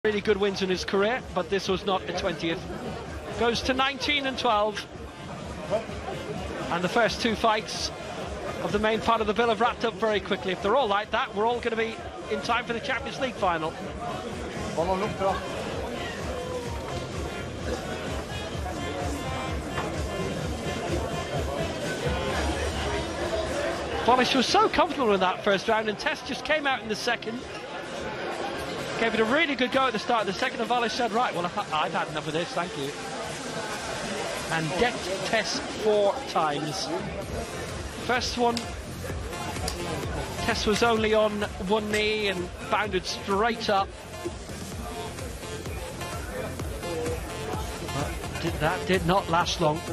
Really good wins in his career, but this was not the 20th. Goes to 19 and 12. And the first two fights of the main part of the bill have wrapped up very quickly. If they're all like that, we're all going to be in time for the Champions League final. Wallisch was so comfortable in that first round, and Test just came out in the second. Gave it a really good go at the start of the second, and Wallisch said, right, well, I've had enough of this, thank you. And decked Tess 4 times. First one, Tess was only on one knee and bounded straight up. But that did not last long.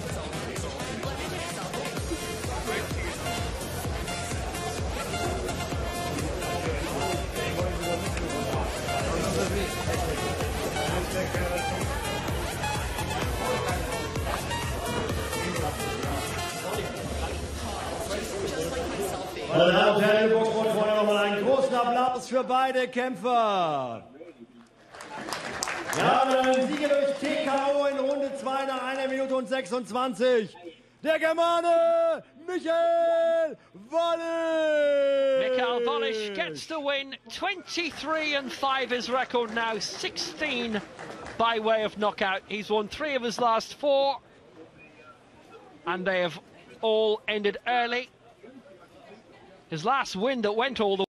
Meine Damen und Herren, wir vorher nochmal einen großen Applaus für beide Kämpfer. Wir haben einen Sieger durch TKO in Runde 2 nach 1 Minute und 26. Der Germane Michael Wallisch. Michael Wallisch gets the win. 23 and 5 his record now, 16 by way of knockout. He's won 3 of his last 4, and they have all ended early. His last win that went all the